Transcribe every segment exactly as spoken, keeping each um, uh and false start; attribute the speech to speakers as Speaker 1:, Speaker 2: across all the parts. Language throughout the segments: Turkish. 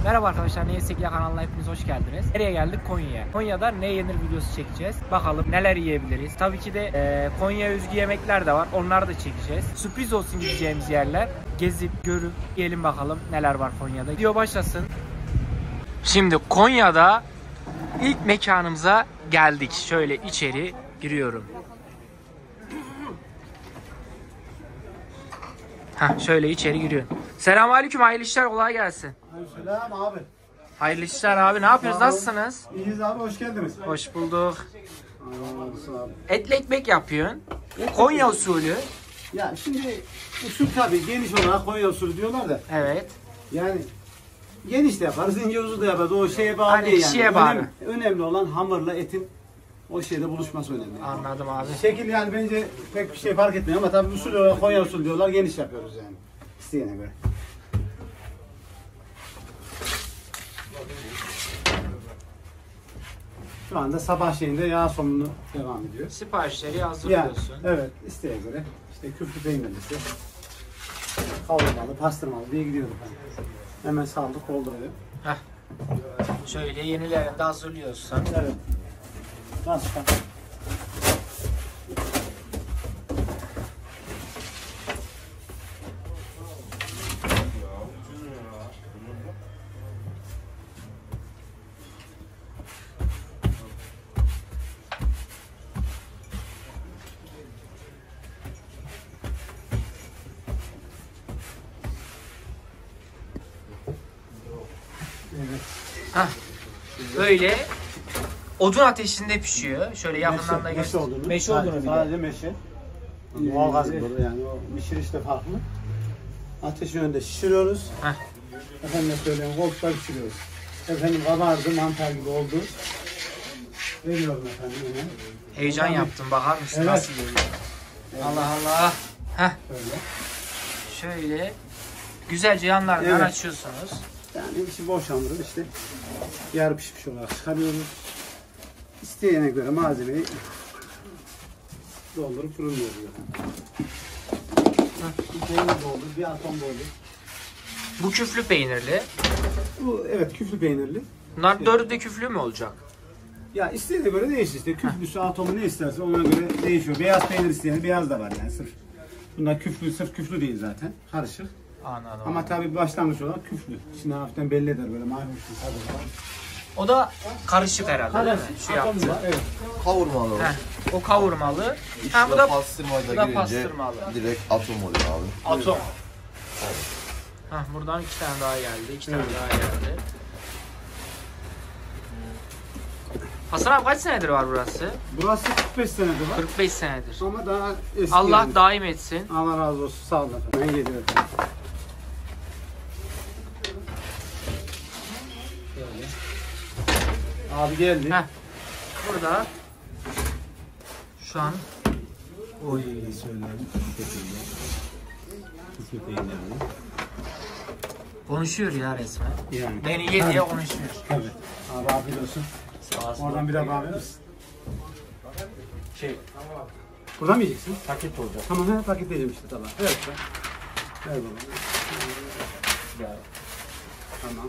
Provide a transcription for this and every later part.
Speaker 1: Merhaba arkadaşlar, Ne Yesek Ya kanalına hepiniz hoş geldiniz. Nereye geldik? Konya'ya. Konya'da ne yenir videosu çekeceğiz. Bakalım neler yiyebiliriz. Tabii ki de e, Konya özgü yemekler de var. Onları da çekeceğiz. Sürpriz olsun gideceğimiz yerler. Gezip, görüp, yiyelim bakalım neler var Konya'da. Video başlasın. Şimdi Konya'da ilk mekanımıza geldik. Şöyle içeri giriyorum. Heh, şöyle içeri giriyorum. Selamünaleyküm, hayırlı işler, kolay gelsin.
Speaker 2: Selam abi.
Speaker 1: Hayırlı işler abi, ne yapıyoruz, nasılsınız?
Speaker 2: İyiyiz abi, hoş geldiniz.
Speaker 1: Hoş bulduk.
Speaker 2: Abi.
Speaker 1: Etli ekmek yapıyorsun. Konya usulü.
Speaker 2: Ya şimdi usul tabii geniş olarak Konya usulü diyorlar da.
Speaker 1: Evet.
Speaker 2: Yani geniş de yaparız, ince uzun da yaparız. O şeye bağlı
Speaker 1: Hani
Speaker 2: değil yani.
Speaker 1: kişiye bağlı.
Speaker 2: Önemli, önemli olan hamurla etin o şeyde buluşması önemli. Yani.
Speaker 1: Anladım abi.
Speaker 2: Şekil yani bence pek bir şey fark etmiyor ama tabii usul olarak Konya usulü diyorlar, geniş yapıyoruz yani. İsteyene göre. Şu anda sabah şeyinde yağ somunu devam ediyor.
Speaker 1: Siparişleri
Speaker 2: Ya,
Speaker 1: hazırlıyorsun.
Speaker 2: evet, isteğe göre. İşte küflü peynirlisi, kavurmalı, pastırmalı diye gidiyoruz. Yani. Hemen saldık, dolduruyor.
Speaker 1: Heh. Şöyle yenilerini de hazırlıyorsun.
Speaker 2: Evet. Başka. Evet.
Speaker 1: Heh. Böyle odun ateşinde pişiyor. Şöyle yakından da
Speaker 2: Meşe, meşe olduğunu.
Speaker 1: Meşe olduğunu bir de.
Speaker 2: Sadece meşe. Doğal gaz burada yani o pişiriş de farklı. Ateşin önünde şişiriyoruz.
Speaker 1: Heh.
Speaker 2: Efendim söyleyeyim, koltukta pişiriyoruz. Efendim kabardı, mantar gibi oldu. Veriyorum efendim yine.
Speaker 1: Heyecan yaptım, bakar mısın?
Speaker 2: Evet.
Speaker 1: Nasıl geliyor?
Speaker 2: Evet.
Speaker 1: Allah Allah. Heh.
Speaker 2: Böyle.
Speaker 1: Şöyle güzelce yanlardan
Speaker 2: Evet.
Speaker 1: açıyorsunuz.
Speaker 2: Yani içi boşandırıp işte yarı pişmiş olarak çıkarıyoruz. İsteyene göre malzemeyi doldurup fırınlıyoruz. Bir peynir doldur, bir atom doldur.
Speaker 1: Bu küflü peynirli.
Speaker 2: Bu evet küflü peynirli.
Speaker 1: Bunlar dördü de küflü mü olacak?
Speaker 2: Ya istediğine göre değişir işte. Küflüsü, atomu ne isterse ona göre değişiyor. Beyaz peynir isteyen beyaz da var yani sırf. Bunlar küflü, sırf küflü değil zaten. Karışık.
Speaker 1: Anladım.
Speaker 2: Ama tabii başlangıç olarak küflü. Şimdi hafiften belli eder böyle mayhoşlu tadı var.
Speaker 1: O da karışık herhalde değil mi? Şu
Speaker 2: Atom
Speaker 1: yaptı.
Speaker 2: var, evet.
Speaker 3: Kavurmalı.
Speaker 1: Heh, o kavurmalı.
Speaker 3: İçine
Speaker 1: Ha bu da
Speaker 3: pastırmayla
Speaker 1: bu da
Speaker 3: girince
Speaker 1: pastırmalı.
Speaker 3: direkt atom oluyor abi.
Speaker 1: Atom. Heh, buradan iki tane daha geldi. iki tane
Speaker 2: Evet.
Speaker 1: daha geldi. Hasan abi kaç senedir var burası?
Speaker 2: Burası kırk beş senedir var.
Speaker 1: kırk beş senedir.
Speaker 2: Ama daha eski.
Speaker 1: Allah
Speaker 2: yani.
Speaker 1: daim etsin.
Speaker 2: Allah razı olsun. Sağ olun efendim. Ben geliyorum. Şöyle. Abi geldi.
Speaker 1: Heh. Burada şu an
Speaker 2: Oy söylerim. Küflü peynirli.
Speaker 1: konuşuyor ya resmen.
Speaker 2: Yani.
Speaker 1: Beni ye diye konuşuyor.
Speaker 2: Tabii. Abi afiyet olsun.
Speaker 1: Sağ olsun.
Speaker 2: Oradan bir daha bağırır mısın?
Speaker 1: Şey,
Speaker 2: Buradan mı yiyeceksin?
Speaker 1: paket olacak.
Speaker 2: Tamam, he paketleyeceğim işte tamam. Evet. Ver baba.
Speaker 1: Ya.
Speaker 2: Tamam.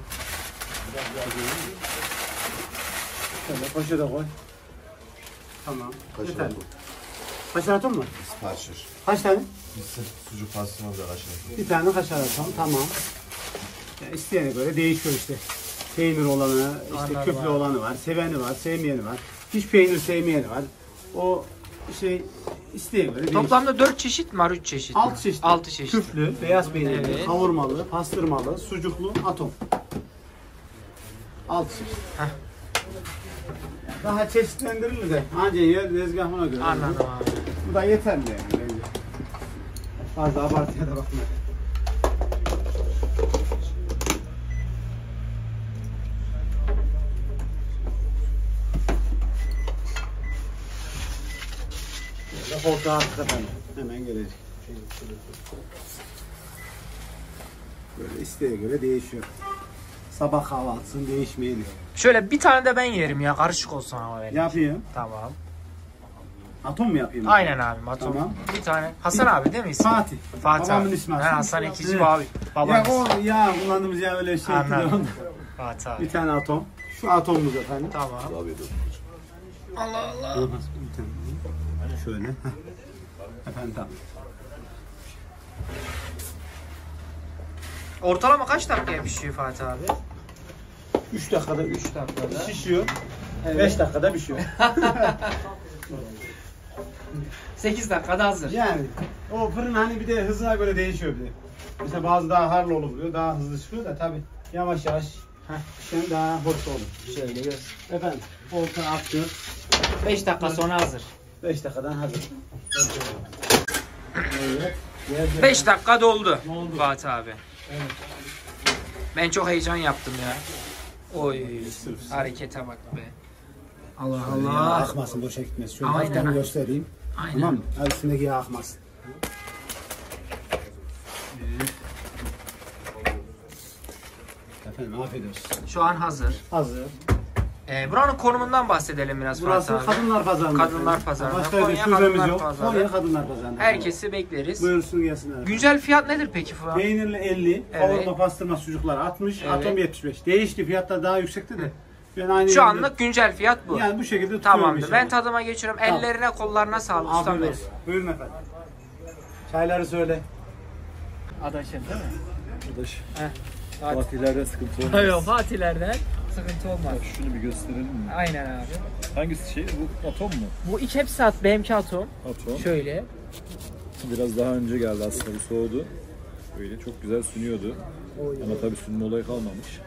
Speaker 2: Şöyle poşete koy. Tamam.
Speaker 3: Kaşar
Speaker 2: Yeterli.
Speaker 3: bu.
Speaker 2: Kaşar atom mu?
Speaker 3: Siparişir.
Speaker 2: Kaç tane?
Speaker 3: Mısır, sucuk pastırma da kaşar.
Speaker 2: Bir tane kaşar atom. Tamam. Ya isteyene göre değişiyor işte. Peynir olanı, işte
Speaker 1: Anladım
Speaker 2: küflü
Speaker 1: abi.
Speaker 2: olanı var, seveni var, sevmeyeni var. Hiç peynir sevmeyeni var. O şey isteğe göre değişiyor.
Speaker 1: Toplamda dört çeşit mi var, üç çeşit mi?
Speaker 2: Altı çeşit.
Speaker 1: altı çeşit.
Speaker 2: Küflü, beyaz peynirli,
Speaker 1: Evet.
Speaker 2: kavurmalı, pastırmalı, sucuklu, atom. Altı çeşit.
Speaker 1: Heh.
Speaker 2: Daha çeşitlendirilir de anca yer tezgahına göre.
Speaker 1: Anladım abi.
Speaker 2: Bu da yeterli yani bence. Fazla abartıya da bakma. Böyle koltuğa attık efendim. Hemen gelecek. Böyle isteğe göre değişiyor. Sabah kahvaltısının değişmeyeni.
Speaker 1: Şöyle bir tane de ben yerim ya, karışık olsun ama benim.
Speaker 2: Yapayım.
Speaker 1: Tamam.
Speaker 2: Atom mu yapayım?
Speaker 1: Aynen abi, atom.
Speaker 2: Tamam.
Speaker 1: Bir tane. Hasan abi değil mi ismi?
Speaker 2: Fatih.
Speaker 1: Fatih
Speaker 2: Babamın
Speaker 1: abi.
Speaker 2: ismi
Speaker 1: Ben
Speaker 2: Hasan.
Speaker 1: Hasan ikinci
Speaker 2: Evet.
Speaker 1: bu abi.
Speaker 2: Ya
Speaker 1: Babamız.
Speaker 2: o ya kullandığımız ya öyle şey.
Speaker 1: Anladım. Fatih abi.
Speaker 2: Bir tane atom. Şu atomumuz efendim.
Speaker 1: Tamam.
Speaker 3: Abi dur.
Speaker 1: Allah Allah.
Speaker 2: Bir tane. Şöyle. Heh. Efendim tamam.
Speaker 1: Ortalama kaç dakikaya pişiyor Fatih abi?
Speaker 2: üç dakikada
Speaker 1: üç dakikada.
Speaker 2: şişiyor.
Speaker 1: Evet.
Speaker 2: beş dakikada pişiyor.
Speaker 1: sekiz dakikada hazır.
Speaker 2: Yani o fırın hani bir de hızına göre değişiyor bir de. Mesela bazı daha harlı oluyor, daha hızlı çıkıyor da tabi yavaş yavaş pişen daha hoş olur.
Speaker 1: Şöyle gör.
Speaker 2: Efendim, volkan attı.
Speaker 1: beş dakika sonra hazır.
Speaker 2: beş dakikadan hazır. Evet.
Speaker 1: beş dakika doldu.
Speaker 2: Doldu.
Speaker 1: Fatih abi.
Speaker 2: Evet.
Speaker 1: Ben çok heyecan yaptım ya. Oy. Harekete bak be. Allah
Speaker 2: Yağ
Speaker 1: Allah.
Speaker 2: akmasın, boşa gitmesin. Şöyle
Speaker 1: Aynen.
Speaker 2: altını göstereyim.
Speaker 1: Aynen.
Speaker 2: Tamam mı? Hadi üstündeki yağ akmasın. Efendim afiyet olsun.
Speaker 1: Şu an hazır.
Speaker 2: Hazır.
Speaker 1: Ee, buranın konumundan bahsedelim biraz
Speaker 2: Burası
Speaker 1: Fatih abi.
Speaker 2: Kadınlar Pazarı'nda.
Speaker 1: Kadınlar Pazarı'nda.
Speaker 2: Başka bir
Speaker 1: Konya
Speaker 2: şubemiz
Speaker 1: Kadınlar
Speaker 2: yok.
Speaker 1: Pazarı.
Speaker 2: Konya Kadınlar Pazarı'nda.
Speaker 1: Herkesi bekleriz.
Speaker 2: Buyursun gelsinler.
Speaker 1: Güncel fiyat nedir peki Fuat?
Speaker 2: Peynirli elli,
Speaker 1: Evet.
Speaker 2: kavurma pastırma sucuklar altmış,
Speaker 1: Evet.
Speaker 2: atom yetmiş beş. Değişti, fiyatlar daha yüksekti de. Ben aynı
Speaker 1: Şu
Speaker 2: yerinde-
Speaker 1: anlık güncel fiyat bu.
Speaker 2: yani bu şekilde tutuyorum
Speaker 1: Tamamdır.
Speaker 2: inşallah.
Speaker 1: Ben tadıma geçiyorum.
Speaker 2: Tamam.
Speaker 1: Ellerine kollarına sağlık ustam
Speaker 2: Afiyet
Speaker 1: benim.
Speaker 2: olsun. Buyurun efendim. Çayları söyle.
Speaker 1: Adaşım değil mi?
Speaker 3: Arkadaş.
Speaker 1: Heh. Fatih.
Speaker 3: Fatihlerden sıkıntı olmaz.
Speaker 1: Yok Fatihlerden sıkıntı olmaz.
Speaker 3: Şunu bir gösterelim mi?
Speaker 1: Aynen abi.
Speaker 3: Hangisi şey? Bu atom mu?
Speaker 1: Bu iki hepsi at benimki atom.
Speaker 3: Atom.
Speaker 1: Şöyle.
Speaker 3: Biraz daha önce geldi aslında, bir soğudu. Böyle çok güzel sünüyordu. Ama tabii sünme olayı kalmamış.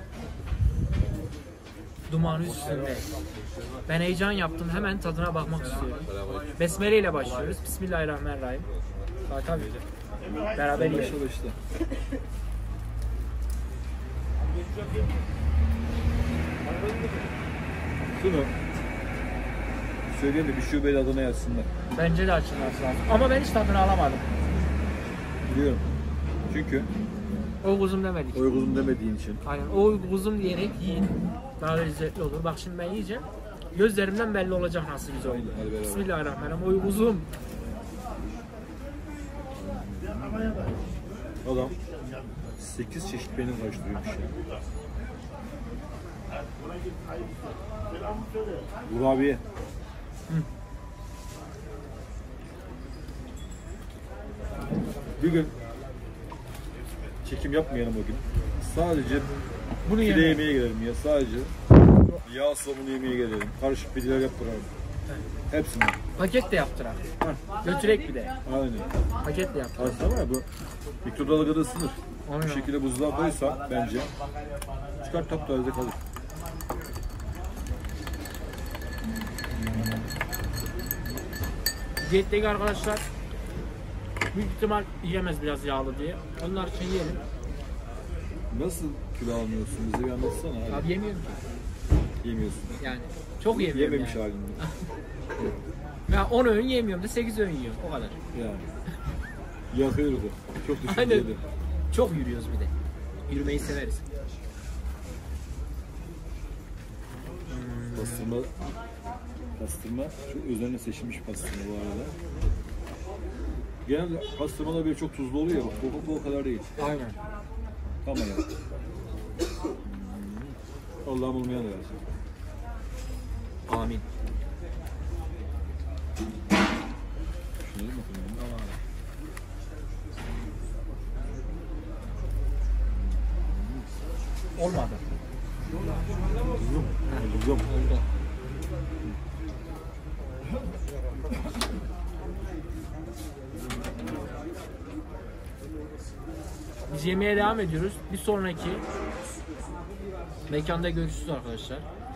Speaker 1: Duman üstünde. Ben heyecan yaptım. Hemen tadına bakmak istiyorum. Besmele ile başlıyoruz. Bismillahirrahmanirrahim. Fatih abi. Beraber yiyelim.
Speaker 3: Başla başla. Şunu söyleyeyim de bir şubeyle adına yazsınlar.
Speaker 1: Bence de açılması lazım. Ama ben hiç tadını alamadım.
Speaker 3: Biliyorum. Çünkü
Speaker 1: O kuzum demedik.
Speaker 3: oy kuzum demediğin için.
Speaker 1: Aynen. O kuzum diyerek yiyin. Daha lezzetli olur. Bak şimdi ben yiyeceğim. Gözlerimden belli olacak nasıl güzel oldu.
Speaker 3: Hadi beraber.
Speaker 1: Bismillahirrahmanirrahim. Oy kuzum.
Speaker 3: Adam sekiz çeşit peynir karıştırıyormuş ya. Kurabiye. Bir gün çekim yapmayalım o gün. Sadece
Speaker 1: Bunu
Speaker 3: pide
Speaker 1: yemeyin.
Speaker 3: yemeye gelelim ya. Sadece yağ sabunu yemeye gelelim. Karışık pideler yaptıralım. Hepsini.
Speaker 1: Paket de yaptırak. Götürek bir de.
Speaker 3: Aynen.
Speaker 1: Paket de yaptırak.
Speaker 3: Aslında var ya, bu mikrodalgada ısınır.
Speaker 1: Aynen.
Speaker 3: Bu şekilde buzluğa koysa bence çıkar taptaze kalır.
Speaker 1: Diyetteki arkadaşlar büyük ihtimal yiyemez biraz yağlı diye. Onlar için yiyelim.
Speaker 3: Nasıl kilo almıyorsun, bize bir anlatsana abi.
Speaker 1: Abi yemiyorum ki.
Speaker 3: Yemiyorsun.
Speaker 1: Yani çok yemiyorum
Speaker 3: Yememiş
Speaker 1: yani.
Speaker 3: halinde.
Speaker 1: Ya on öğün yemiyorum da sekiz öğün yiyorum. O kadar.
Speaker 3: Yani. Yakıyordu. Çok
Speaker 1: Aynen.
Speaker 3: düşünceli.
Speaker 1: Çok yürüyoruz bir de. Yürümeyi severiz.
Speaker 3: Pastırma, pastırma çok üzerine seçilmiş pastırma bu arada. Genelde pastırmalar böyle çok tuzlu oluyor ya, bak bu, bu o kadar değil.
Speaker 1: Aynen.
Speaker 3: Tamam ya. Hmm. Allah'ım olmayan da versin.
Speaker 1: Amin.
Speaker 3: Şunu da bakalım.
Speaker 1: Olmadı.
Speaker 3: Güzel.
Speaker 1: Oldu. Biz yemeğe devam ediyoruz. Bir sonraki mekanda görüşürüz arkadaşlar.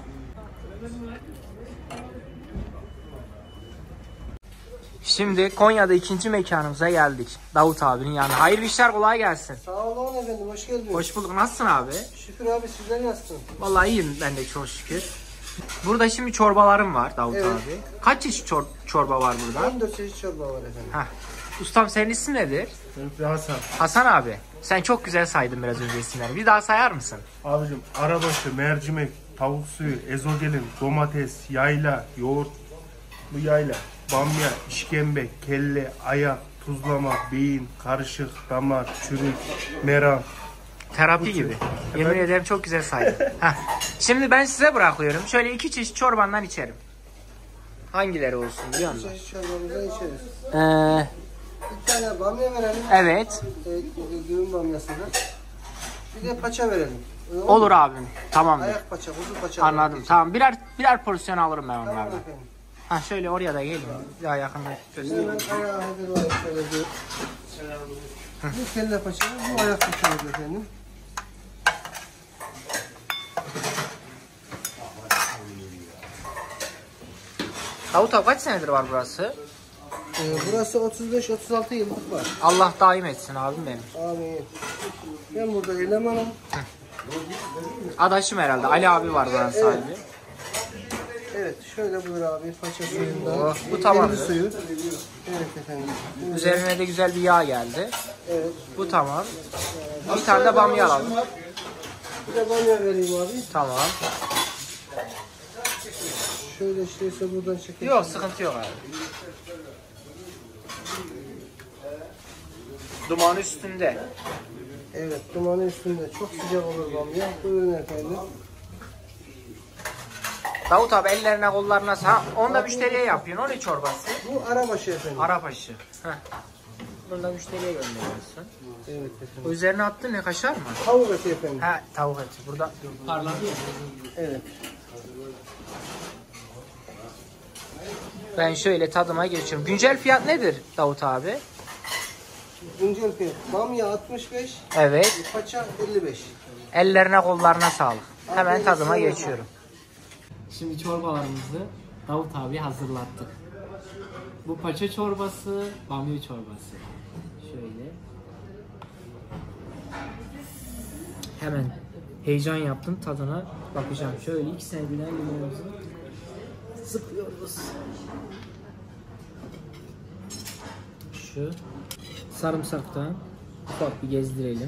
Speaker 1: Şimdi Konya'da ikinci mekanımıza geldik. Davut abinin yanına. Hayırlı işler, kolay gelsin.
Speaker 4: Sağ olun efendim, hoş geldiniz.
Speaker 1: Hoş bulduk. Nasılsın abi?
Speaker 4: Şükür abi, sizler nasılsın?
Speaker 1: Vallahi iyiyim ben de çok şükür. Burada şimdi çorbalarım var Davut
Speaker 4: Evet.
Speaker 1: abi. Kaç çeşit çor- çorba var burada?
Speaker 4: on dört çeşit çorba var efendim.
Speaker 1: Heh. Ustam senin ismin nedir?
Speaker 5: Benim Hasan.
Speaker 1: Hasan abi. Sen çok güzel saydın biraz önce isimleri. Bir daha sayar mısın?
Speaker 5: Abicim arabaşı, mercimek, tavuk suyu, ezogelin, domates, yayla, yoğurt, bu yayla, bamya, işkembe, kelle, ayak, tuzlama, beyin, karışık, damar, çürük, meram,
Speaker 1: Terapi gibi. Yemin ederim çok güzel saydı. Heh. Şimdi ben size bırakıyorum. Şöyle iki çeşit çorbandan içerim. Hangileri olsun biliyor musun?
Speaker 4: Çeşit çorbamızdan içeriz.
Speaker 1: Ee,
Speaker 4: Bir tane bamya verelim.
Speaker 1: evet.
Speaker 4: Evet, düğün bamyasından. Bir de paça verelim. Olur,
Speaker 1: Olur abim. Tamamdır.
Speaker 4: Ayak paça, kuzu paça.
Speaker 1: Anladım.
Speaker 4: verelim.
Speaker 1: Tamam. Birer birer porsiyon alırım ben
Speaker 4: Tamam
Speaker 1: onlardan.
Speaker 4: efendim.
Speaker 1: Ha şöyle oraya da gelin. Daha yakında göstereyim.
Speaker 4: Hemen ayağı hazırlayıp şöyle bir. Bu kelle paçamız, bu ayak paçamız efendim.
Speaker 1: Davut abi kaç senedir var burası?
Speaker 4: Ee, burası otuz beş otuz altı yıllık var.
Speaker 1: Allah daim etsin abim benim.
Speaker 4: Abi ben burada elemanım.
Speaker 1: Adaşım herhalde. Ali abi var buranın sahibi.
Speaker 4: Evet şöyle buyur abi paça suyundan.
Speaker 1: Oh, bu tamamdır.
Speaker 4: Kendi suyu. Evet efendim. Buyurun.
Speaker 1: Üzerine de güzel bir yağ geldi.
Speaker 4: Evet.
Speaker 1: Bu tamam. Bir tane de bamya alalım.
Speaker 4: Bir de bamya vereyim abi.
Speaker 1: Tamam.
Speaker 4: Şöyle işteyse buradan çekelim.
Speaker 1: Yok sıkıntı yok abi. Duman üstünde.
Speaker 4: Evet dumanı üstünde çok sıcak olur bamya. Buyurun efendim.
Speaker 1: Davut abi ellerine kollarına sağ. Onu da müşteriye yapıyorsun. O ne çorbası?
Speaker 4: Bu arabaşı efendim.
Speaker 1: Arap aşı. Heh. Bunu da müşteriye gönderiyorsun.
Speaker 4: Evet efendim.
Speaker 1: O üzerine attın ne kaşar mı?
Speaker 4: Tavuk eti efendim.
Speaker 1: Ha tavuk eti. Burada parladı ya.
Speaker 4: Evet.
Speaker 1: Ben şöyle tadıma geçiyorum. Güncel fiyat nedir Davut abi?
Speaker 4: Güncel fiyat. Bamya altmış beş.
Speaker 1: Evet.
Speaker 4: Paça elli beş.
Speaker 1: Ellerine kollarına sağlık. Hemen tadıma geçiyorum. Şimdi çorbalarımızı Davut abi hazırlattık. Bu paça çorbası, bamya çorbası. Şöyle. Hemen heyecan yaptım, tadına bakacağım. Şöyle ikisine birden limonumuzu sıkıyoruz. Şu sarımsaktan ufak bir gezdirelim.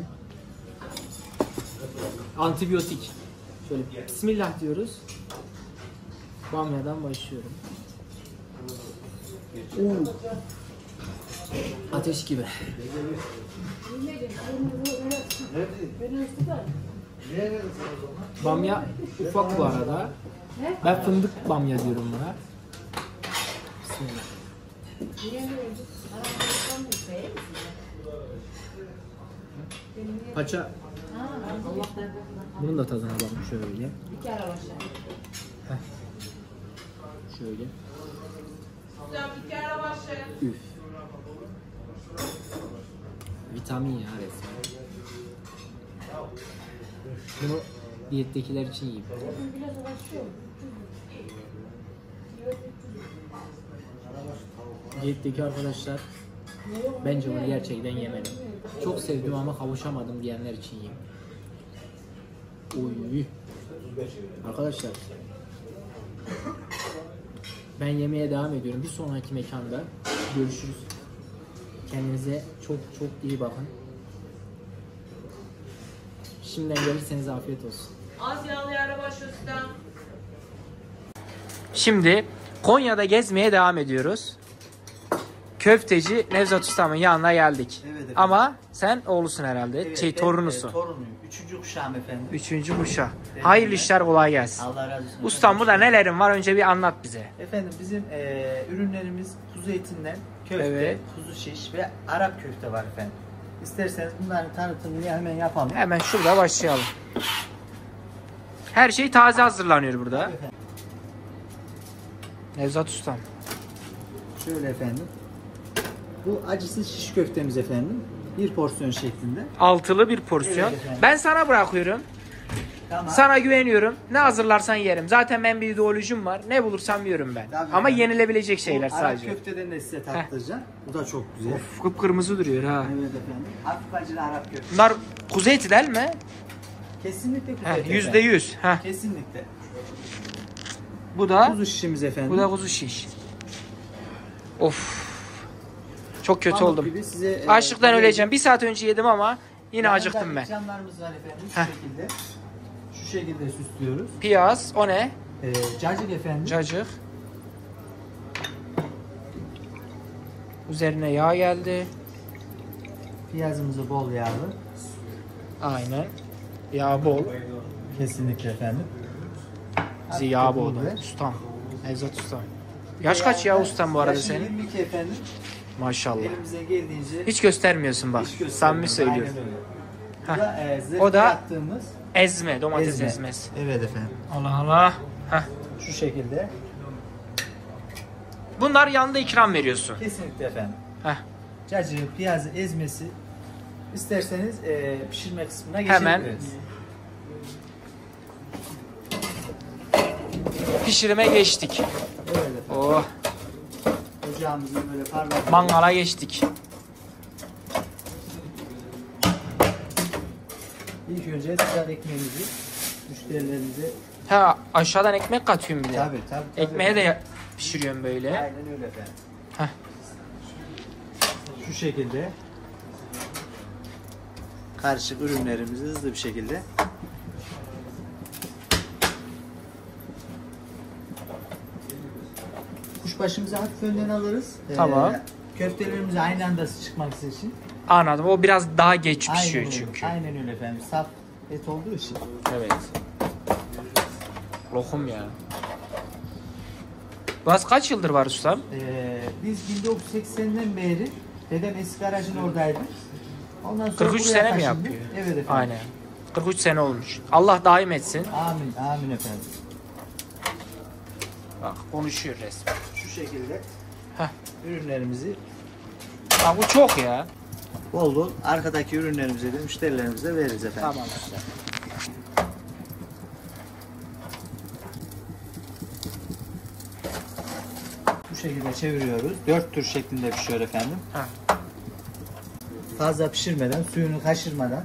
Speaker 1: Antibiyotik. Şöyle bismillah diyoruz. Bamyadan başlıyorum. Oo. Ateş gibi. Bamya ufak bu arada. Ben fındık bamya diyorum buna. Bismillah. Paça. Bunun da tadına bakın şöyle. Heh. Şöyle. Üf. Vitamin ya resmen. Bunu diyettekiler için yiyeyim. Diyetteki arkadaşlar bence bunu gerçekten yemedim. Çok sevdim ama kavuşamadım diyenler için yiyeyim. Oy. Arkadaşlar ben yemeye devam ediyorum. Bir sonraki mekanda görüşürüz. Kendinize çok çok iyi bakın. Şimdiden gelirseniz afiyet olsun.
Speaker 6: Az yağlı yara başüstten.
Speaker 1: Şimdi Konya'da gezmeye devam ediyoruz. Köfteci Nevzat Ustam'ın yanına geldik.
Speaker 7: Evet efendim.
Speaker 1: Ama sen oğlusun herhalde.
Speaker 7: Evet,
Speaker 1: şey
Speaker 7: ben,
Speaker 1: torunusun.
Speaker 7: E, torunuyum. Üçüncü kuşağım efendim.
Speaker 1: Üçüncü kuşa. Hayırlı işler, kolay gelsin.
Speaker 7: Allah razı olsun.
Speaker 1: Ustam burada nelerin var? Önce bir anlat bize.
Speaker 7: Efendim bizim e, ürünlerimiz kuzu etinden köfte,
Speaker 1: Evet.
Speaker 7: kuzu şiş ve Arap köfte var efendim. İsterseniz bunların tanıtımını hemen yapalım.
Speaker 1: Hemen şurada başlayalım. Her şey taze hazırlanıyor burada.
Speaker 7: Efendim.
Speaker 1: Nevzat Ustam.
Speaker 7: Şöyle efendim. Bu acısız şiş köftemiz efendim. Bir porsiyon şeklinde.
Speaker 1: Altılı bir porsiyon.
Speaker 7: Evet efendim.
Speaker 1: Ben sana bırakıyorum.
Speaker 7: Tamam.
Speaker 1: Sana güveniyorum. Ne hazırlarsan yerim. Zaten ben bir ideolojim var. Ne bulursam yiyorum ben.
Speaker 7: Tabii
Speaker 1: Ama
Speaker 7: efendim.
Speaker 1: yenilebilecek şeyler
Speaker 7: Bu Arap
Speaker 1: sadece.
Speaker 7: köfteden de size tattıracağım. Bu da çok güzel.
Speaker 1: Of, kıpkırmızı duruyor ha.
Speaker 7: Evet efendim. Hafif acılı Arap köfte.
Speaker 1: Bunlar kuzu eti değil mi?
Speaker 7: Kesinlikle kuzu
Speaker 1: Heh,
Speaker 7: eti
Speaker 1: Yüzde
Speaker 7: efendim.
Speaker 1: yüz. Heh.
Speaker 7: Kesinlikle.
Speaker 1: Bu da
Speaker 7: Kuzu şişimiz efendim.
Speaker 1: bu da kuzu şiş. Of. Çok kötü
Speaker 7: Pamuk
Speaker 1: oldum.
Speaker 7: gibi size, e,
Speaker 1: Açlıktan
Speaker 7: böyle-
Speaker 1: öleceğim. Bir saat önce yedim ama yine
Speaker 7: Yanında
Speaker 1: acıktım ben.
Speaker 7: ikramlarımız var efendim şu
Speaker 1: Heh.
Speaker 7: şekilde. Şu şekilde süslüyoruz.
Speaker 1: Piyaz, o ne?
Speaker 7: Ee, cacık efendim.
Speaker 1: Cacık. Üzerine yağ geldi.
Speaker 7: Piyazımızı bol yağlı.
Speaker 1: Aynen. Yağ bol.
Speaker 7: Kesinlikle efendim.
Speaker 1: Bizi yağ bol. Ustam. Nevzat ustam. Yaş kaç ya ustam bu arada
Speaker 7: Yaşı
Speaker 1: senin?
Speaker 7: yirmi iki efendim.
Speaker 1: Maşallah.
Speaker 7: Elimize geldiğince
Speaker 1: Hiç göstermiyorsun bak.
Speaker 7: hiç göstermiyoruz.
Speaker 1: Samimi söylüyorum.
Speaker 7: Aynen öyle.
Speaker 1: Heh.
Speaker 7: Bu da, e, zırh
Speaker 1: O da
Speaker 7: yaptığımız
Speaker 1: ezme, domates
Speaker 7: ezme.
Speaker 1: ezmesi.
Speaker 7: Evet efendim.
Speaker 1: Allah Allah. Heh.
Speaker 7: Şu şekilde.
Speaker 1: Bunlar yanında ikram veriyorsun.
Speaker 7: Kesinlikle efendim.
Speaker 1: Heh.
Speaker 7: Cacığı, piyazı ezmesi. İsterseniz e, pişirme kısmına
Speaker 1: Hemen.
Speaker 7: geçebiliriz.
Speaker 1: Pişirime geçtik.
Speaker 7: Evet efendim.
Speaker 1: Oh,
Speaker 7: Ocağımızın böyle parmak.
Speaker 1: mangala geçtik.
Speaker 7: İlk önce sıcak ekmeğimizi müşterilerimize.
Speaker 1: Ha, aşağıdan ekmek katıyorum bir de.
Speaker 7: Tabii tabii. tabii.
Speaker 1: Ekmeğe de ya- pişiriyorum böyle.
Speaker 7: Aynen öyle efendim.
Speaker 1: Heh.
Speaker 7: Şu şekilde. Karışık ürünlerimizi hızlı bir şekilde. Kuşbaşımızı hafif önden alırız.
Speaker 1: Tamam.
Speaker 7: Ee, köftelerimizi aynı anda çıkması için.
Speaker 1: Anladım. O biraz daha geç
Speaker 7: Aynen
Speaker 1: pişiyor
Speaker 7: öyle.
Speaker 1: çünkü.
Speaker 7: Aynen öyle efendim. Saf et olduğu için.
Speaker 1: Evet. Lokum ya. Burası kaç yıldır var ustam?
Speaker 7: Ee, biz bin dokuz yüz seksenden beri dedem eski aracın oradaydı. Ondan sonra
Speaker 1: kırk üç
Speaker 7: buraya
Speaker 1: sene mi
Speaker 7: taşındık.
Speaker 1: yapıyor?
Speaker 7: Evet efendim.
Speaker 1: Aynen. kırk üç sene olmuş. Allah daim etsin.
Speaker 7: Amin, amin efendim.
Speaker 1: Bak konuşuyor resmen.
Speaker 7: Şu şekilde
Speaker 1: Heh.
Speaker 7: ürünlerimizi
Speaker 1: Bak bu çok ya.
Speaker 7: bol bol arkadaki ürünlerimize de müşterilerimize veririz efendim.
Speaker 1: Tamam usta.
Speaker 7: Bu şekilde çeviriyoruz. Dört tür şeklinde pişiyor efendim.
Speaker 1: Heh.
Speaker 7: Fazla pişirmeden, suyunu kaçırmadan.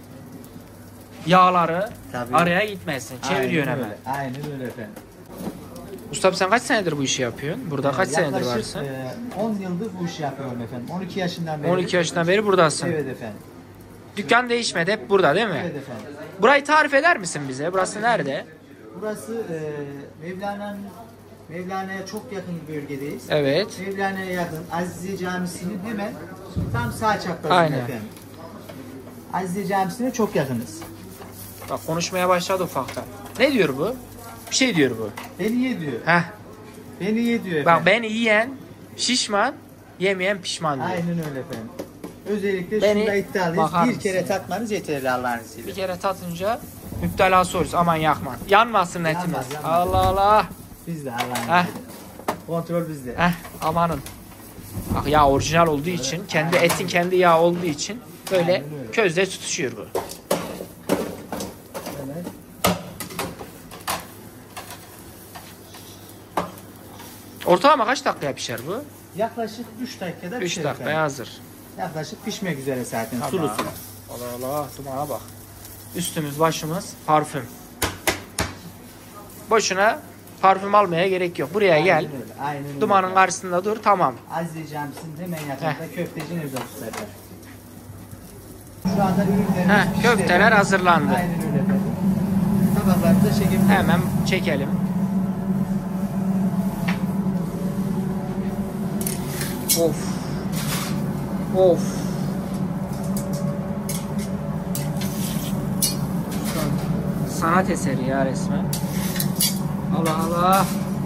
Speaker 1: Yağları
Speaker 7: Tabii.
Speaker 1: araya gitmesin. Çeviriyorsun
Speaker 7: Aynen
Speaker 1: hemen.
Speaker 7: öyle, Aynen öyle efendim.
Speaker 1: Ustam sen kaç senedir bu işi yapıyorsun? Burada kaç
Speaker 7: Ee,
Speaker 1: senedir
Speaker 7: yaklaşık,
Speaker 1: varsın?
Speaker 7: e, on yıldır bu işi yapıyorum efendim. on iki yaşından beri.
Speaker 1: on iki yaşından beri buradasın.
Speaker 7: Evet efendim.
Speaker 1: Dükkan değişmedi, hep burada değil mi?
Speaker 7: Evet efendim.
Speaker 1: Burayı tarif eder misin bize? Burası nerede?
Speaker 7: Burası e, Mevlana'nın Mevlana'ya çok yakın bir bölgedeyiz.
Speaker 1: Evet.
Speaker 7: Mevlana'ya yakın Azize Camisi'nin hemen tam sağ çaprazında
Speaker 1: Aynen.
Speaker 7: efendim. Azize Camisi'ne çok yakınız.
Speaker 1: Bak konuşmaya başladı ufaktan. Ne diyor bu? Bir şey diyor bu.
Speaker 7: Beni ye diyor.
Speaker 1: Heh.
Speaker 7: Beni ye diyor efendim.
Speaker 1: Bak ben yiyen şişman, yemeyen pişman diyor.
Speaker 7: Aynen öyle efendim. Özellikle
Speaker 1: Beni
Speaker 7: şunda iddialıyız.
Speaker 1: bakar
Speaker 7: Bir
Speaker 1: mısın
Speaker 7: kere
Speaker 1: ya?
Speaker 7: tatmanız yeterli Allah'ın izniyle.
Speaker 1: Bir kere tatınca müptelası oluruz. Aman yakma. Yanmasın etimiz.
Speaker 7: Yanmaz, yanmaz.
Speaker 1: Allah Allah.
Speaker 7: Biz de Allah'ın
Speaker 1: Heh.
Speaker 7: izniyle. Kontrol bizde.
Speaker 1: Heh, amanın. Bak yağ orijinal olduğu için, kendi etin kendi yağı olduğu için böyle
Speaker 7: Aynen öyle.
Speaker 1: közde tutuşuyor bu.
Speaker 7: Evet.
Speaker 1: Ortalama kaç dakikaya pişer bu?
Speaker 7: Yaklaşık üç dakikada
Speaker 1: üç
Speaker 7: pişer
Speaker 1: dakikaya
Speaker 7: efendim.
Speaker 1: hazır.
Speaker 7: Yaklaşık pişmek üzere zaten.
Speaker 1: Tamam.
Speaker 7: Sulu sulu.
Speaker 1: Allah Allah, dumana bak. Üstümüz başımız parfüm. Boşuna parfüm almaya gerek yok. Buraya gel.
Speaker 7: Aynen öyle, aynen öyle
Speaker 1: Dumanın
Speaker 7: efendim.
Speaker 1: karşısında dur, tamam.
Speaker 7: Azize Camisi'nin hemen yakınında köfteci Nevzat Usta efendim. Şu anda ürünlerimiz
Speaker 1: Heh,
Speaker 7: pişti
Speaker 1: köfteler
Speaker 7: efendim.
Speaker 1: hazırlandı.
Speaker 7: Aynen öyle efendim. Tabaklarımıza çekebiliriz.
Speaker 1: Hemen çekelim. Of. Of. Sanat eseri ya resmen. Allah Allah.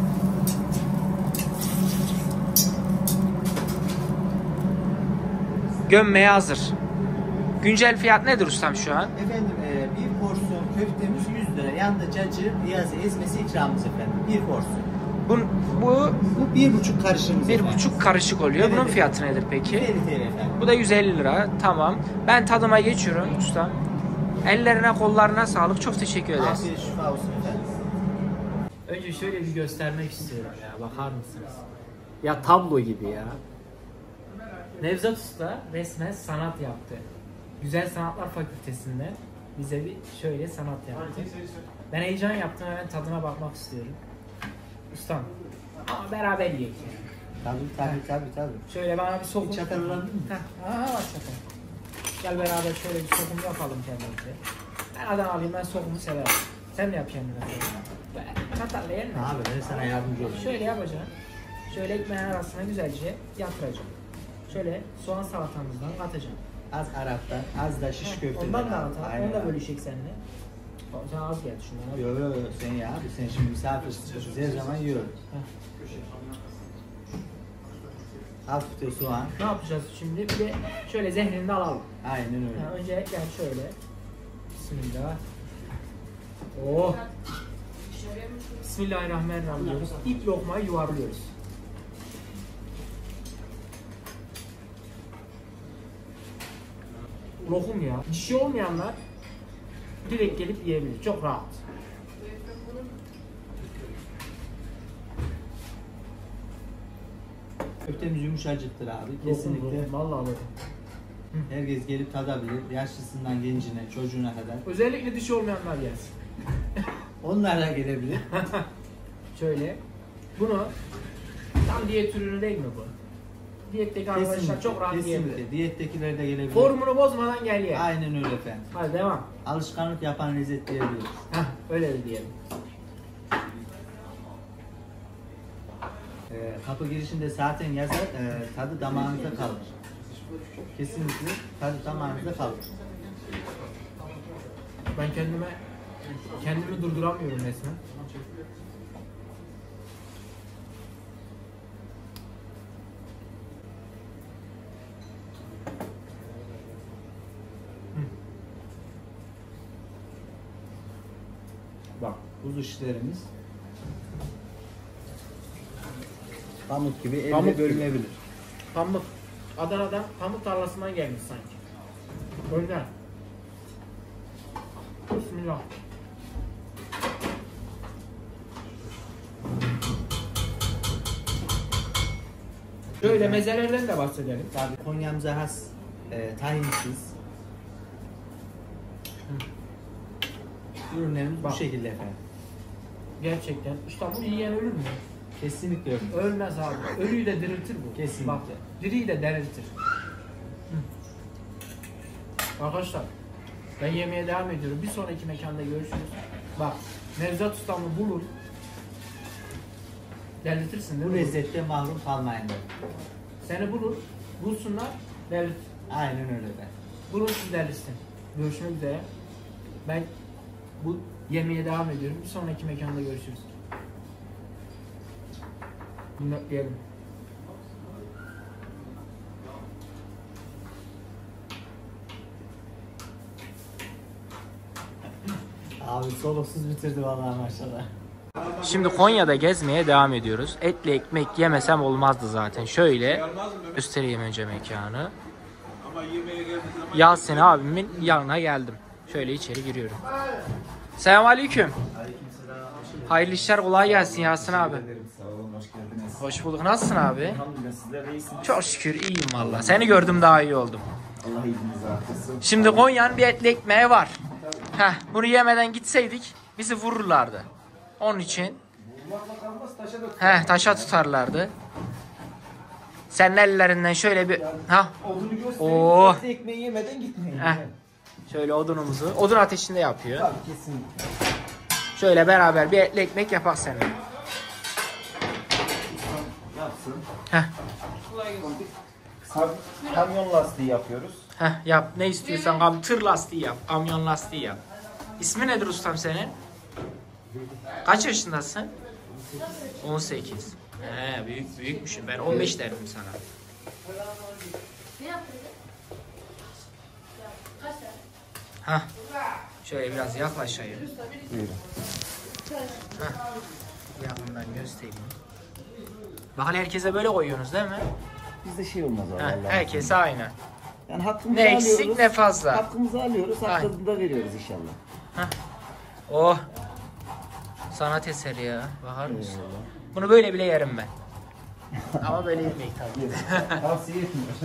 Speaker 1: Gömmeye hazır. Güncel fiyat nedir ustam şu an?
Speaker 7: Efendim e, bir porsiyon köftemiz yüz lira. Yanında cacığı, piyazı, ezmesi ikramımız efendim. Bir porsiyon.
Speaker 1: Bu, bu
Speaker 7: Bu bir buçuk karışımız
Speaker 1: bir
Speaker 7: efendim.
Speaker 1: buçuk karışık oluyor. Bunun
Speaker 7: Evet.
Speaker 1: fiyatı nedir peki?
Speaker 7: elli T L efendim.
Speaker 1: Bu da yüz elli lira. Tamam. Ben tadıma geçiyorum ustam. Ellerine kollarına sağlık. Çok teşekkür ederiz.
Speaker 7: Afiyet şifa olsun efendim.
Speaker 1: Önce şöyle bir göstermek istiyorum ya. Bakar mısınız? Ya tablo gibi ya. Nevzat Usta resmen sanat yaptı. Güzel Sanatlar Fakültesinden bize bir şöyle sanat yaptı. Ben heyecan yaptım, hemen tadına bakmak istiyorum. Ustam. Ama beraber yiyek yani.
Speaker 7: Tabii tabii tabii tabii.
Speaker 1: Şöyle bana bir sokum.
Speaker 7: Bir çatal alabilir miyim?
Speaker 1: Heh, aha var çatal. Gel beraber şöyle bir sokum yapalım kendimize. Ben adam alayım, ben sokumu severim. Sen ne yap kendine? Böyle çatalla yer mi?
Speaker 7: Abi ben sana yardımcı olayım.
Speaker 1: Şöyle yapacağım. Şöyle ekmeğin arasına güzelce yatıracağım. Şöyle soğan salatamızdan katacağım.
Speaker 7: Az Arap'tan, az da şiş köfteden.
Speaker 1: Ondan da
Speaker 7: abi.
Speaker 1: anlat.
Speaker 7: Aynen
Speaker 1: Onu da
Speaker 7: abi.
Speaker 1: bölüşecek seninle. Sen az geldi şundan.
Speaker 7: Yok yok yok sen ya abi sen şimdi misafirsin. Biz her zaman yiyoruz. Hafif de soğan.
Speaker 1: Ne yapacağız şimdi? Bir de şöyle zehrini de alalım.
Speaker 7: Aynen öyle.
Speaker 1: Yani önce gel şöyle. Bismillah. Oh. Bismillahirrahmanirrahim diyoruz. İlk lokmayı yuvarlıyoruz. Lokum ya. Dişi olmayanlar direkt gelip yiyebilir. Çok rahat.
Speaker 7: Köftemiz yumuşacıktır abi.
Speaker 1: Lokum,
Speaker 7: Kesinlikle
Speaker 1: lokum. Vallahi lokum.
Speaker 7: herkes gelip tadabilir. Yaşlısından gencine, çocuğuna kadar.
Speaker 1: Özellikle dişi olmayanlar gelsin.
Speaker 7: Onlara gelebilir.
Speaker 1: Şöyle. Bunu tam diyet ürünü değil mi bu? Diyetteki arkadaşlar çok rahat yiyebilir.
Speaker 7: Kesinlikle. Diyettekiler de gelebilir.
Speaker 1: Formunu bozmadan gel ye.
Speaker 7: Aynen öyle efendim.
Speaker 1: Hadi devam.
Speaker 7: Alışkanlık yapan lezzet diyebiliriz.
Speaker 1: Heh, öyle de diyelim.
Speaker 7: Ee, kapı girişinde zaten yazar, e, tadı damağınızda kalır. Kesinlikle tadı damağınızda kalır.
Speaker 1: Ben kendime kendimi durduramıyorum resmen.
Speaker 7: Bak kuzu şişlerimiz pamuk gibi elle
Speaker 1: Pamuk gibi.
Speaker 7: bölünebilir.
Speaker 1: Pamuk. Adana'dan pamuk tarlasından gelmiş sanki. Önder. Bismillah. Şöyle mezelerden de bahsedelim.
Speaker 7: Tabii Konya'mıza has e, tahinsiz ürünlerimiz
Speaker 1: Bak.
Speaker 7: bu şekilde efendim.
Speaker 1: Gerçekten İstanbul yiyen ölür mü?
Speaker 7: Kesinlikle öyle.
Speaker 1: Ölmez abi. Ölüyü de diriltir bu.
Speaker 7: Kesinlikle.
Speaker 1: Bak, diriyi de diriltir. Hı. Arkadaşlar, ben yemeğe devam ediyorum. Bir sonraki mekanda görüşürüz. Bak, Nevzat Ustam'ı bulun. Diriltirsin değil
Speaker 7: Bu
Speaker 1: mi?
Speaker 7: lezzette mahrum kalmayın.
Speaker 1: Seni bulur, bulsunlar, derilt.
Speaker 7: Aynen öyle efendim.
Speaker 1: Bulun siz derilsin. Görüşmek üzere. Ben bu yemeğe devam ediyorum. Bir sonraki mekanda görüşürüz. Dinleyelim.
Speaker 7: Abi soluksuz bitirdi vallahi maşallah.
Speaker 1: Şimdi Konya'da gezmeye devam ediyoruz. Etli ekmek yemesem olmazdı zaten. Şöyle göstereyim önce mekanı. Yasin abimin yanına geldim. Şöyle içeri giriyorum. Selamünaleyküm. Hayırlı işler, kolay gelsin Yasin abi.
Speaker 3: Sağ olun, hoş geldiniz.
Speaker 1: Hoş bulduk. Nasılsın abi?
Speaker 3: Elhamdülillah, sizler iyisiniz.
Speaker 1: Çok şükür iyiyim valla. Seni gördüm daha iyi oldum.
Speaker 3: Allah iyiliğinizi artırsın.
Speaker 1: Şimdi Konya'nın bir etli ekmeği var. Heh, bunu yemeden gitseydik bizi vururlardı. Onun için Heh, taşa tutarlardı. Senin ellerinden şöyle bir ha. Oo.
Speaker 7: Ekmeği yemeden gitmeyin.
Speaker 1: Heh. Şöyle odunumuzu odun ateşinde yapıyor.
Speaker 7: Tabii kesinlikle.
Speaker 1: Şöyle beraber bir etli ekmek yapak seninle.
Speaker 3: Yapsın.
Speaker 1: Heh.
Speaker 3: Kamyon lastiği yapıyoruz.
Speaker 1: Heh, yap. Ne istiyorsan kam tır lastiği yap. Kamyon lastiği yap. İsmi nedir ustam senin? Kaç yaşındasın? on sekiz. He, büyük büyükmüşüm. Ben on beş derdim sana. Ha. Şöyle biraz yaklaşayım.
Speaker 3: Buyurun.
Speaker 1: Hah. Yakından göstereyim. Bakın herkese böyle koyuyorsunuz değil mi?
Speaker 3: Bizde şey olmaz abi.
Speaker 1: Ha,
Speaker 3: Allah'ım.
Speaker 1: herkese aynı.
Speaker 3: Yani hakkımızı
Speaker 1: Ne eksik
Speaker 3: alıyoruz.
Speaker 1: ne fazla.
Speaker 3: Hakkımızı alıyoruz, hakkını da veriyoruz inşallah.
Speaker 1: Oh. Sanat eseri ya. Bakar mısın? Bunu böyle bile yerim ben. Ama böyle yemeyi tabii.
Speaker 3: Tavsiye etmiyoruz.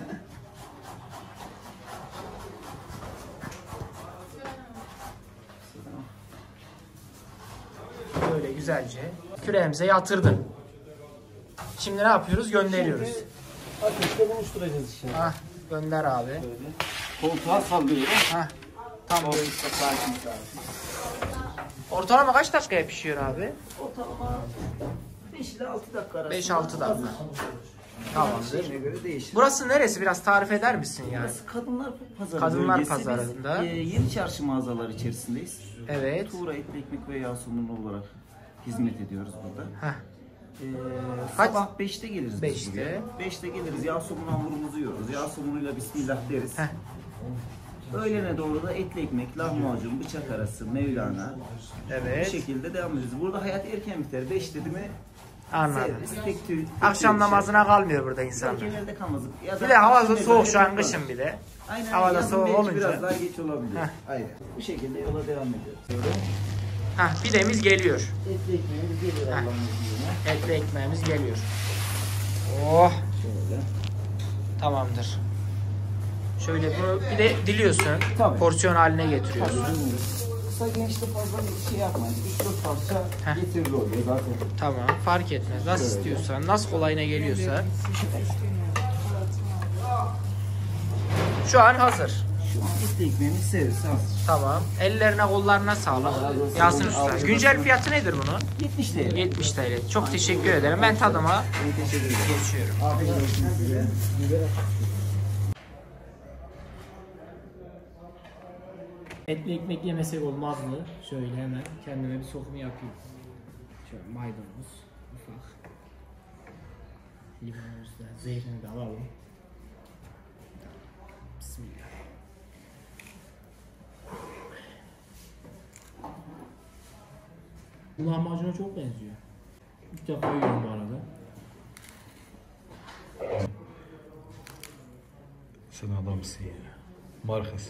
Speaker 1: Böyle güzelce küreğimize yatırdım. Şimdi ne yapıyoruz? Gönderiyoruz.
Speaker 3: Ateşte buluşturacağız inşallah.
Speaker 1: Hah, gönder abi.
Speaker 3: Koltuğa sallıyoruz.
Speaker 1: Hah. Tam böyle.
Speaker 3: Koltukta sakin sakin.
Speaker 1: Ortalama kaç dakikaya pişiyor abi?
Speaker 3: Ortalama beş ile altı dakika arası.
Speaker 1: beş altı dakika. Tamamdır.
Speaker 8: Şeyine göre değişir.
Speaker 1: Burası neresi? Biraz tarif eder misin yani?
Speaker 8: Burası Kadınlar Pazarı
Speaker 1: Kadınlar
Speaker 8: bölgesi.
Speaker 1: Pazarı'nda.
Speaker 8: Biz, e, Yeni Çarşı mağazalar içerisindeyiz.
Speaker 1: Evet.
Speaker 8: Tuğra etli ekmek ve yağ somunu olarak hizmet ediyoruz burada.
Speaker 1: Heh.
Speaker 8: Ee,
Speaker 1: Kaç?
Speaker 8: sabah beşte geliriz biz
Speaker 1: Beşte.
Speaker 8: buraya. beşte geliriz. Yağ somun hamurumuzu yiyoruz. Yağ somunuyla bismillah deriz.
Speaker 1: Heh.
Speaker 8: Öğlene doğru da etli ekmek, lahmacun, bıçak arası, mevlana.
Speaker 1: Evet.
Speaker 8: Bu şekilde devam ediyoruz. Burada hayat erken biter. beş dedi mi
Speaker 1: Anladım.
Speaker 8: servis, tek tüy, tek
Speaker 1: Akşam
Speaker 8: tüy
Speaker 1: namazına kalmıyor burada insanlar.
Speaker 8: Ülkelerde kalmazdık. Ya
Speaker 1: Bir de hava da
Speaker 8: akşam
Speaker 1: soğuk şu an
Speaker 8: ezanı
Speaker 1: kışın bir de.
Speaker 8: Aynen.
Speaker 1: Havada
Speaker 8: yazın
Speaker 1: soğuk
Speaker 8: belki
Speaker 1: olunca.
Speaker 8: biraz daha geç olabilir.
Speaker 1: Heh.
Speaker 8: Aynen. Bu şekilde yola devam ediyoruz.
Speaker 1: Heh, pidemiz geliyor.
Speaker 8: Etli ekmeğimiz geliyor Allah'ın izniyle.
Speaker 1: Etli ekmeğimiz geliyor. Oh.
Speaker 8: Şöyle.
Speaker 1: Tamamdır. Şöyle bunu bir de diliyorsun.
Speaker 8: Tabii.
Speaker 1: Porsiyon haline getiriyorsun.
Speaker 8: Kısa gençte fazla bir şey yapmayın. üç dört parça
Speaker 1: Heh.
Speaker 8: getirili oluyor zaten.
Speaker 1: Tamam, fark etmez. Nasıl
Speaker 8: Şöyle.
Speaker 1: istiyorsan, nasıl kolayına geliyorsa. Şu an hazır.
Speaker 8: Şu an etli ekmeğimiz servisi hazır.
Speaker 1: Tamam. Ellerine kollarına sağlık. Yasin Usta. Güncel fiyatı nedir bunun?
Speaker 8: yetmiş TL.
Speaker 1: yetmiş TL. Çok teşekkür ederim. Ben tadıma
Speaker 8: Ben teşekkür ederim.
Speaker 1: geçiyorum.
Speaker 8: Afiyet olsun size.
Speaker 1: Etli ekmek yemesek olmaz mı? Şöyle hemen kendime bir sokumu yapayım. Şöyle maydanoz, ufak. Limonumuzu da, zeyrini de alalım. Bismillah. Bu lahmacuna çok benziyor. İlk defa yiyorum bu arada.
Speaker 3: Sen adamsın ya. Markası.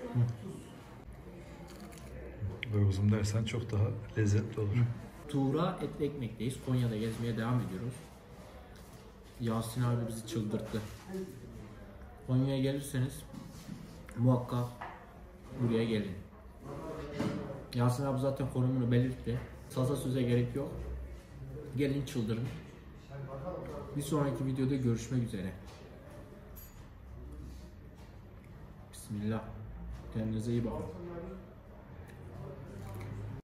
Speaker 3: Böyle uzun dersen çok daha lezzetli olur.
Speaker 1: Tuğra etli ekmekteyiz. Konya'da gezmeye devam ediyoruz. Yasin abi bizi çıldırttı. Konya'ya gelirseniz muhakkak buraya gelin. Yasin abi zaten konumunu belirtti. Saz'a söze gerek yok. Gelin çıldırın. Bir sonraki videoda görüşmek üzere. Bismillah. Kendinize iyi bakın.